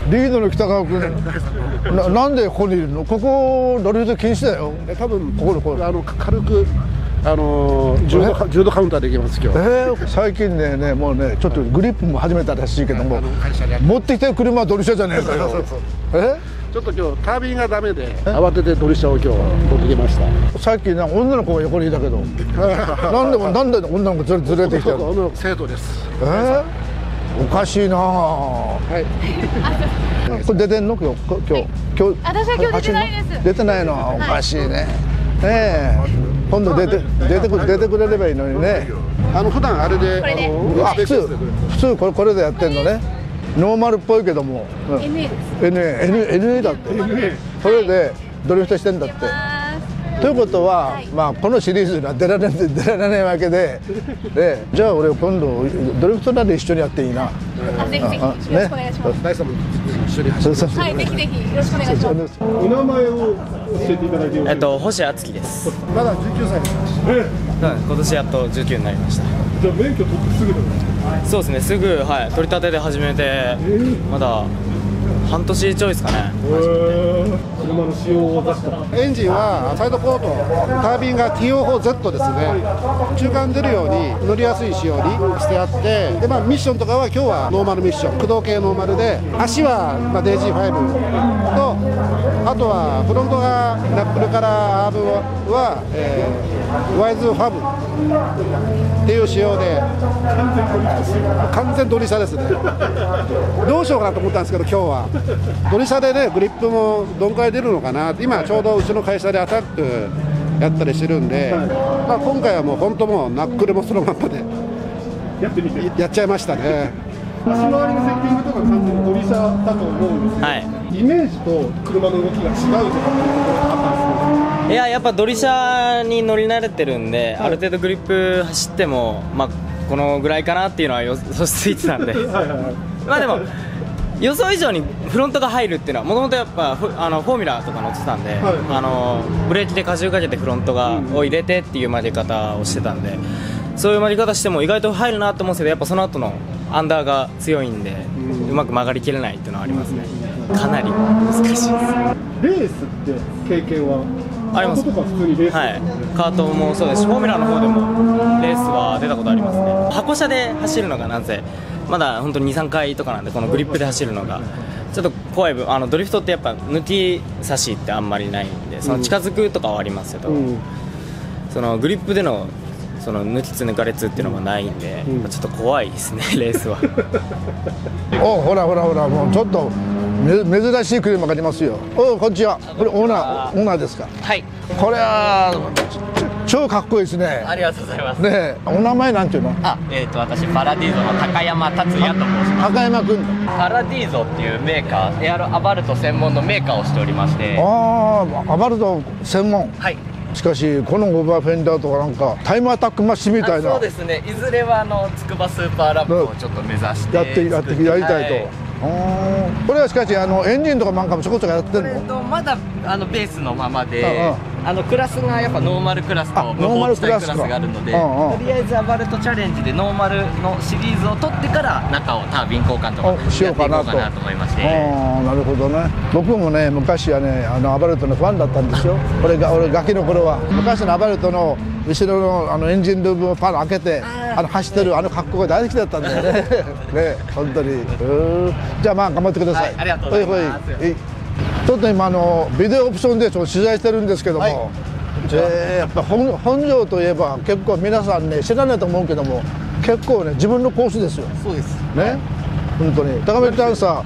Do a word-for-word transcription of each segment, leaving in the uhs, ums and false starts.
リードの北川君な、なんでここにいるの？ここドリフト禁止だよ。 多分ここでこれあの軽くあのー、じゅうどじゅうどカウンターできます今日。 えー、最近ねねもうねちょっとグリップも始めたらしいけども、持ってきてる車はドリシャじゃねえかよ。え？ ちょっと今日タービンがダメで慌ててドリシャを今日持ってきました。 さっきなんか女の子が横にいたけどなんでもなんで女の子ずれてきてるの？ 生徒です。 えー、おかしいな。はい。これ出てんの今日今日今日。 私は今日出てないです。 出てないのおかしいね。ねえ今度出て出てく出てくれればいいのにね。 あの普段あれであの普通普通これこれでやってんのね。ノーマルっぽいけども。 エヌエー です。 エヌエー エヌエー エヌエー だって。それでドリフトしてんだって。ということは、はい、まあこのシリーズには出られない出られないわけで、でじゃあ俺今度ドリフトなで一緒にやっていいな。 あ、ぜひぜひよろしくお願いします。 大さんも一緒に走って。 はい、ぜひぜひよろしくお願いします。 お名前を教えていただけますか。 えっと星敦樹です。 まだじゅうきゅうさいです。 今年やっとじゅうきゅうになりました。 じゃあ免許取ってすぐだ。 そうですね、すぐはい取り立てで始めて、まだ半年ちょいですかね。 車の仕様を出したエンジンはサイドポート、タービンが ティーオーフォーゼット ですね。中間出るように乗りやすい仕様にしてあって、で、まあ、ミッションとかは今日はノーマルミッション、駆動系ノーマルで、足は、まあ、デイジーファイブ と、あとはフロントがナップルからアームは、えー、ワイズファブっていう仕様で完全ドリシャですね。どうしようかなと思ったんですけど今日はドリシャでねグリップもどんくらい出るのかな。今ちょうどうちの会社でアタックやったりしてるんで、まあ、今回はもう本当もうナックルもそのままでやってみてやっちゃいましたね。足回りのセッティングとか完全にドリシャだと思うんですけど、はい、イメージと車の動きが違うとかっていうことがあったんですか？ いや、やっぱドリシャに乗り慣れてるんで、はい、ある程度グリップ走っても、まあ、このぐらいかなっていうのは予想ついてたんでまあでも予想以上にフロントが入るっていうのはもともとやっぱフあのフォーミュラーとか乗ってたんで、はい、あのブレーキで荷重かけてフロントが、うん、を入れてっていう曲げ方をしてたんで、そういう曲げ方しても意外と入るなと思うんですけど、やっぱその後のアンダーが強いんで、うん、うまく曲がりきれないっていうのはありますね。かなり難しいです。レースって経験はあります。 カートとか普通にレース、 はい、カートもそうですし、フォーミュラーの方でもレースは出たことありますね。箱車で走るのがなんせまだ本当ににさんかいとかなんで、このグリップで走るのがちょっと怖い分、あのドリフトってやっぱ抜き差しってあんまりないんで、その近づくとかはありますけど、うん、そのグリップでのその抜きつ抜かれつっていうのがないんで、うん、ちょっと怖いですねレースはおほらほらほら、もうちょっと珍しい車がありますよ。おこんにちは。これオーナーオーナーですか？ はい。 これは超かっこいいですね。 ありがとうございます。 ね、お名前なんていうの？ あ、えっと私パラディーゾの高山達也と申します。 高山君。 パラディーゾっていうメーカー、エアロアバルト専門のメーカーをしておりまして。 ああ、アバルト専門。 はい。 しかしこのオーバーフェンダーとかなんかタイムアタックマッシュみたいな。 そうですね。いずれはあのつくばスーパーラップをちょっと目指してやってやってやりたいと。はい、これはしかしあのエンジンとかなんかもちょこちょこやってるの？ えっとまだあのベースのままで、あああのクラスがやっぱノーマルクラスと無法地帯クラスがあるので、とりあえずアバルトチャレンジでノーマルのシリーズを取ってから中をタービン交換とかやっていこうかなと思いまして。 ああ、なるほどね。僕もね昔はねあのアバルトのファンだったんですよ。俺が俺ガキの頃は昔のアバルトの後ろのあのエンジンルームをパン開けてあの走ってるあの格好が大好きだったんだよね。ね、本当に。じゃあまあ頑張ってください。はい、 ありがとうございます。 ちょっと今あのビデオオプションでちょっと取材してるんですけども、はい、えー、やっぱ本本庄といえば結構皆さんね知らないと思うけども結構ね自分のコースですよ。 そうですね、はい、本当に高見ちゃんさ、はい、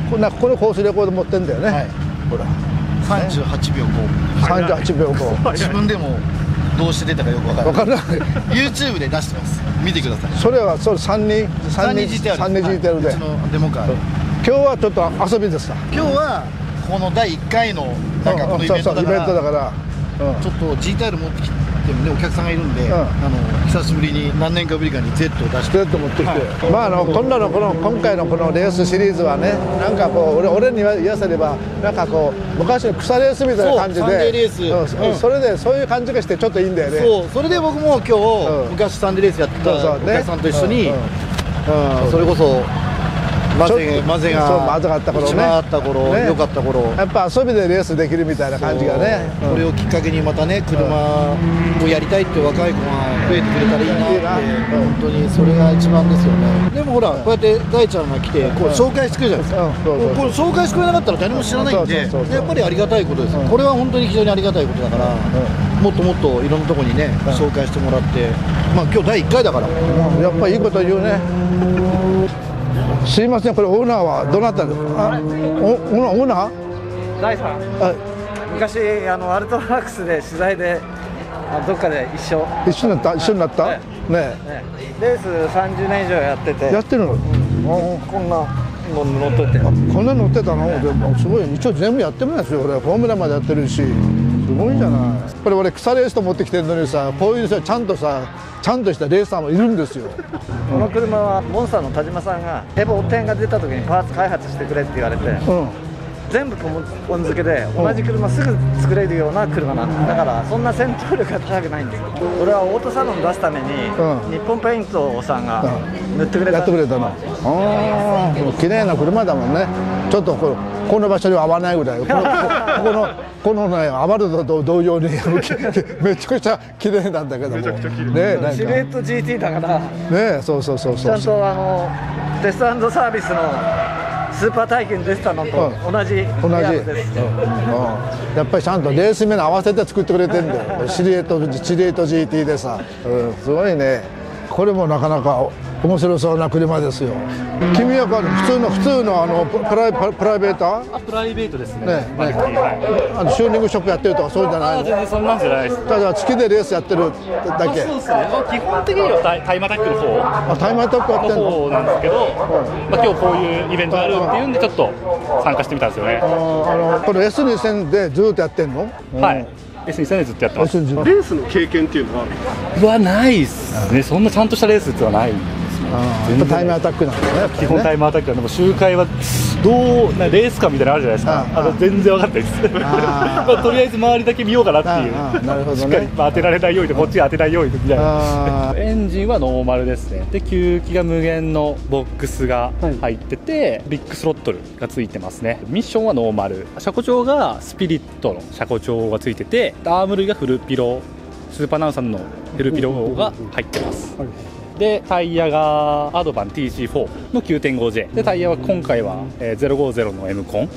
こんなここのコースレコード持ってんだよね。はい、ほらさんじゅうはちびょうご、 さんじゅうはちびょうご自分でもどうして出たかよくわからない。 分からない。 YouTube で出してます。見てください。 それはそれ三人三人 ジーティーアール で。 うちのデモカー。 今日はちょっと遊びですか。 今日はこのだいいっかいのなんかこのイベントだから。イベントだから。ちょっと ジーティーアール 持ってきてもねお客さんがいるんで、あの久しぶりに何年かぶりかに Z を出して Z 持ってきて、まああの今度のこの今回のこのレースシリーズはね、なんかこう俺俺に言わせればなんかこう昔の草レースみたいな感じで、 サンデーレース、 それでそういう感じがしてちょっといいんだよね。 そう、それで僕も今日昔サンデーレースやってたお客さんと一緒に、それこそ混ぜ混ぜがそう混ぜがあった頃ね、 一番あった頃、 ね良かった頃、 やっぱ遊びでレースできるみたいな感じがね、 これをきっかけにまたね、車をやりたいっていう若い子が増えてくれたらいいなって、本当にそれが一番ですよね。でもほら、こうやって大ちゃんが来てこう紹介してくれるじゃないですか。これ紹介してくれなかったら誰も知らないんで、やっぱりありがたいことです。これは本当に非常にありがたいことだから、もっともっといろんなところにね紹介してもらって、まあ今日だいいっかいだから、 やっぱりいいこと言うね。すいません、これオーナーはどなたですか？あ、オーナー？ 大さん。昔あのアルトラックスで取材でどっかで一緒。 一緒になった？一緒になった？ね。 レースさんじゅうねん以上やってて。 やってるの？ こんなの乗ってて。 こんな乗ってたの？でもすごい、一応全部やってるんですよ。俺フォーミュラまでやってるし。すごいじゃない。これ俺草レースと持ってきてるのにさ、こういうさちゃんとさちゃんとしたレーサーもいるんですよ。 この車はモンスターの田島さんがエボじゅうが出た時にパーツ開発してくれって言われて、うん、全部ポン付けで同じ車すぐ作れるような車なんだからそんな戦闘力が高くないんですよ。俺はオートサロン出すために、うん、日本ペイントさんが塗ってくれた、 やってくれたの。ああ、綺麗な車だもんね。ちょっとこのこの場所には合わないぐらい、このこのこのねアバルトと同様にめちゃくちゃ綺麗なんだけども、ね、 シルエット ジーティー だからね、そうそうそうそう、 ちゃんとあのテスト&サービスのスーパー体験出てたのと同じ同じ、うん、やっぱりちゃんとレース面に合わせて作ってくれてるんだよ。シルエットシルエット ジーティー でさ、うん、すごいね。これもなかなか面白そうな車ですよ。君は普通の普通のあのプライプライベーター？ あ、プライベートですね。 ね、ね、あのチューニングショップやってるとかそうじゃないの？ あ、全然そんなんじゃないです。 ただ月でレースやってるだけ。 そうですね。基本的にはタイタイムアタックの方。 あ、タイムアタックやってるの？ そうなんですけど、まあ今日こういうイベントがあるっていうんでちょっと参加してみたんですよね。 あのこの エスにせんでずっとやってんの？ はい。エスにせんでずっとやってます。 レースの経験っていうのははないですね。そんなちゃんとしたレースってはない。 タイムアタックなんですね。 基本タイムアタックなんで、も周回はどうなレースかみたいなのあるじゃないですか。あの全然分かんないです。まあとりあえず周りだけ見ようかなっていう。 なるほどね。 しっかり当てられないようにこっちが当てないようにみたいな。エンジンはノーマルですね。で吸気が無限のボックスが入ってて、ビッグスロットルがついてますね。ミッションはノーマル。車庫長がスピリットの車庫長がついてて、アーム類がフルピロスーパーナウンさんのフルピロが入ってます。でタイヤがアドバン ティーシーフォー の きゅうてんごジェイ でタイヤは今回は、えー、ゼロごじゅうの エム コン、はい、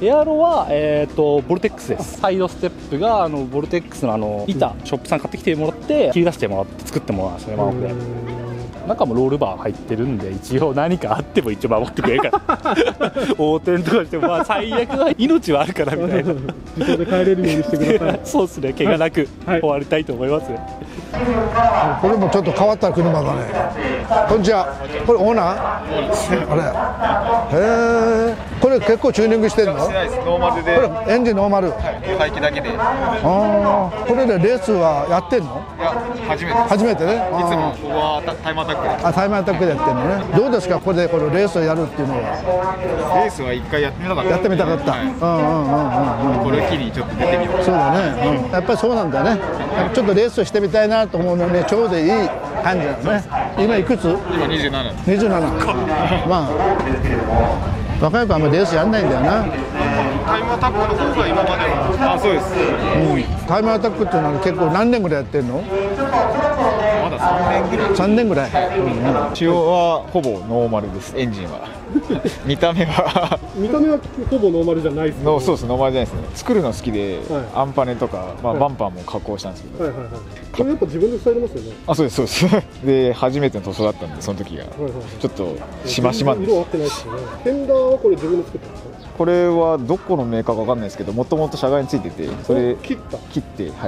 エアロは、えー、とボルテックスです。サイドステップがあのボルテックスのあの板ショップさん買ってきてもらって切り出してもらって作ってもらうんですよね、ワンオフで。中もロールバー入ってるんで一応何かあっても一応守ってくれるから横転とかしてもまあ最悪は命はあるからみたいな自動で帰れるようにしてくださいそうですね、怪我なく終わりたいと思います、 はい、これもちょっと変わった車だね。こんにちは、これオーナー？あれ、へえ、これ結構チューニングしてるの？ してないです、ノーマルで。 これエンジンノーマル？ はい、排気だけで。 ああ、これでレースはやってんの？ いや、初めてです。 初めてね。 いつもここはタイムアタックで。 あ、タイムアタックでやってるのね。どうですか、これでこのレースをやるっていうのは？ レースは一回やってみたかった。 やってみたかった。 はい、 うんうんうんうん。 これを機にちょっと出てみよう。 そうだね。うん、やっぱりそうなんだね。ちょっとレースをしてみたいなと思うのね、ちょうどいい感じだよね。今いくつ？ 今にじゅうなな。 にじゅうなな。まあ若い子はあんまりレースやんないんだよな。 タイムアタックの方が今までは。あ、そうです。 うん。タイムアタックっていうのは結構何年ぐらいやってるの？ まださんねんぐらい。 さんねんぐらい。うんうん、仕様はほぼノーマルです。エンジンは。見た目は見た目はほぼノーマルじゃないですね。 そうです、ノーマルじゃないですね。作るの好きで、はい、アンパネとか、まあ、バンパーも加工したんですけど、 はいはいはい、これやっぱ自分で伝えますよね。 あ、そうですそうです。で初めての塗装だったんで、その時が、はいはい、ちょっとしましまです。 色合ってないですよね。フェンダーはこれ自分で作ったんですか？ これはどこのメーカーかわかんないですけど、もともと車外についてて、それ切った切って、はい、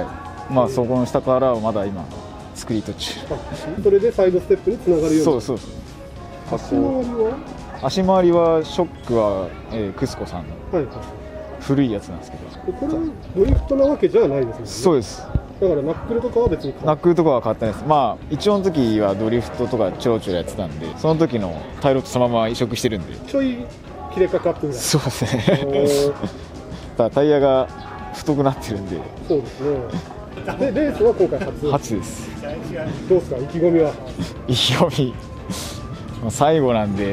まあそこの下からはまだ今作り途中。 それでサイドステップにつながるように。 そうそうそう。 足回りは？ 足回りはショックは、えー、クスコさんの古いやつなんですけど、 これはドリフトなわけじゃないですね。 そうです。 だからナックルとかは別にナックルとかは変わってないです。まあ一応の時はドリフトとかちょろちょろやってたんで、その時のタイロットそのまま移植してるんで、 ちょい切れかかってぐらい。 そうですねただタイヤが太くなってるんで。 そうですね。でレースは今回初初です。どうですか、意気込みは？ 意気込み最後なんで、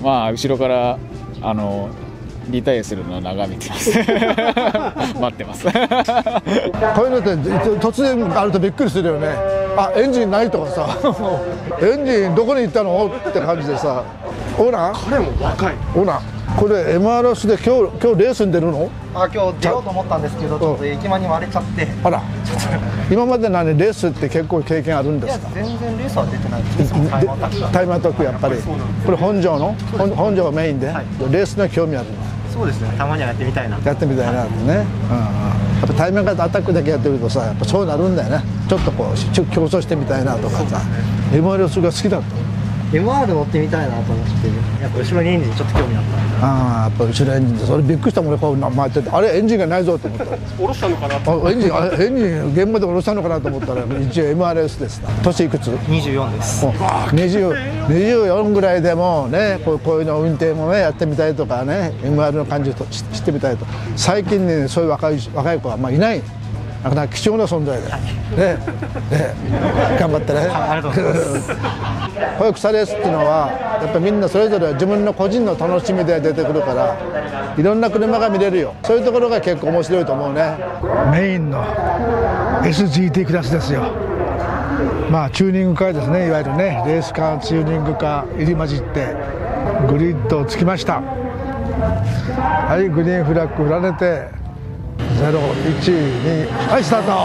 まあ後ろからあのリタイアするのを眺めてます待ってますこういうのって突然あるとびっくりするよね。あ、エンジンないとかさエンジンどこに行ったのって感じでさ。オーナー彼も若いオーナーこれ エムアールエス で今日今日レースに出るの？ あ、今日出ようと思ったんですけどちょっと駅間に割れちゃって。 あら今まで何レースって結構経験あるんですか？ いや全然レースは出てないです。タイムアタックタイムアタックやっぱりこれ本庄の本本庄がメインで、はい、レースの興味あるの？ そうですね、たまにはやってみたいなやってみたいなってね、うんうん、やっぱタイムアタックだけやってるとさやっぱそうなるんだよね。ちょっとこう競争してみたいなとかさ、ね、エムアールエス が好きだとエムアール 乗ってみたいなと思ってやっぱ後ろにエンジンちょっと興味あった。 ああやっぱ後ろエンジンでそれびっくりしたもんね。こう回っててあれエンジンがないぞと思った下ろしたのかなとエンジンあエンジン現場で下ろしたのかなと思ったら一応 エムアールエス です。年いくつ？ にじゅうよんです。 にじゅうよんぐらいでもねこう、こういうの運転もねやってみたいとかね エムアール の感じを知ってみたいと。最近ねそういう若い若い子はあんまいない。なかなか貴重な存在で、ねね、頑張ってね。 ありがとうございます。 こういう草レースっていうのはやっぱみんなそれぞれ自分の個人の楽しみで出てくるからいろんな車が見れるよ。そういうところが結構面白いと思うね。メインの エスジーティー クラスですよ。まあチューニングカーですね。いわゆるねレースカーチューニングカー入り混じってグリッドをつきました。はいグリーンフラッグ振られてゼロいちにはいスタート。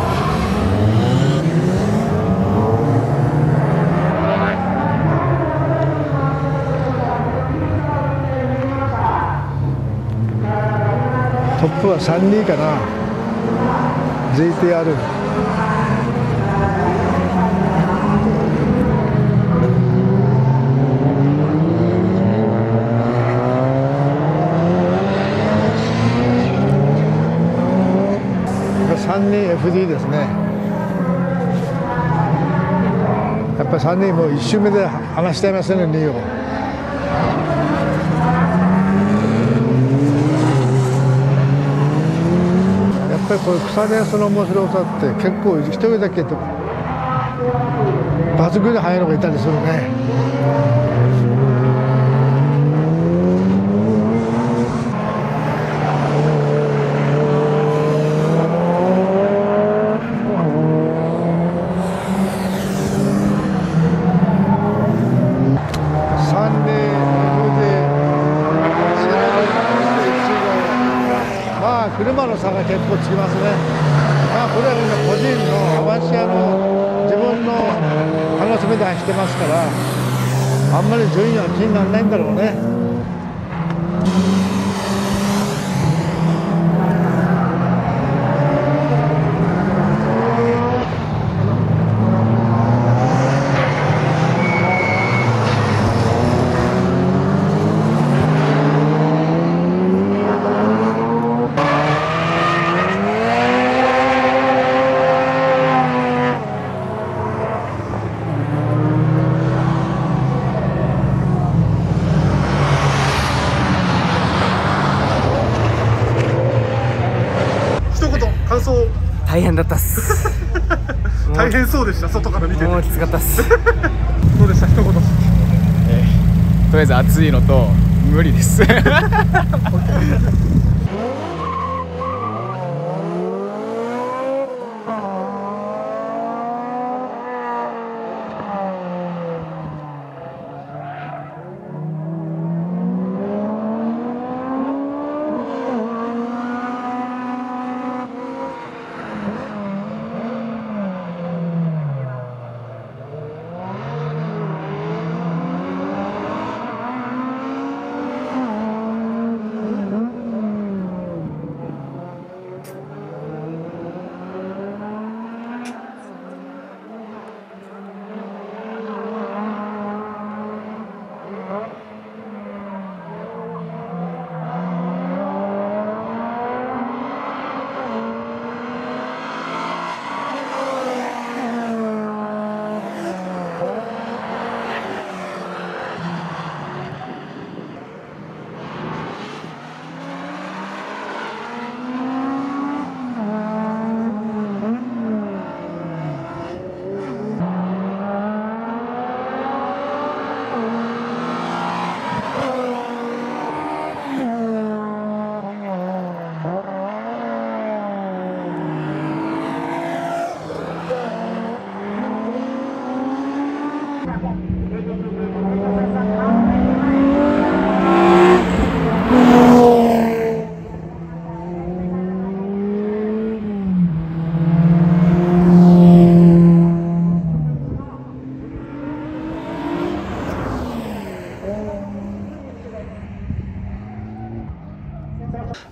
トップはさんにかな ジーティーアール。さんにんエフディー ですね。やっぱりさんにんもういち周目で離しちゃいますねにを。やっぱりこういう草レースの面白さって結構一人だけと抜群に速いのがいたりするね。車の差が結構つきますね。まあこれはみんな個人のアマチュアの自分の楽しみで走ってますからあんまり順位は気にならないんだろうね。 大変だったっす大変そうでした。外から見ててもうきつかったっすどうでした一言？ えー、とりあえず暑いのと無理です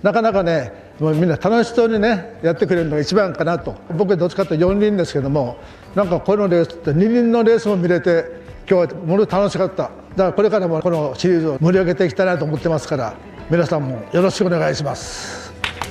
なかなかねもうみんな楽しそうにねやってくれるのが一番かなと。僕はどっちかというとよん輪ですけども、なんかこのレースってに輪のレースも見れて今日はもの楽しかった。だからこれからもこのシリーズを盛り上げていきたいなと思ってますから、皆さんもよろしくお願いします。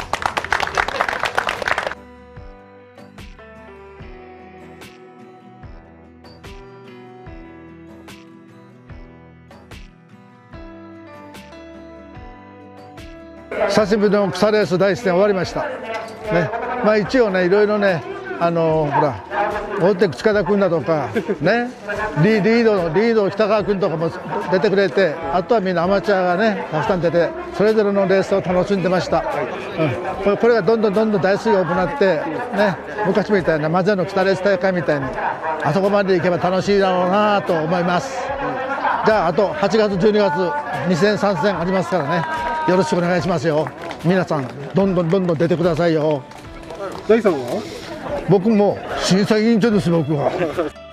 久しぶりの草レース第一戦終わりました、ね。まあ、一応ねいろいろねあのほら大手塚田君だとかねリリードのリード北川君とかも出てくれて、あとはみんなアマチュアがねたくさん出てそれぞれのレースを楽しんでました、うん、これ、これがどんどんどんどん台数が多くなってね、昔みたいなマザの草レース大会みたいにあそこまで行けば楽しいだろうなと思います。じゃああとはちがつじゅうにがつに戦さん戦ありますからね、よろしくお願いしますよ。皆さんどんどんどんどん出てくださいよ。 大さんは？ 僕も審査委員長です僕は。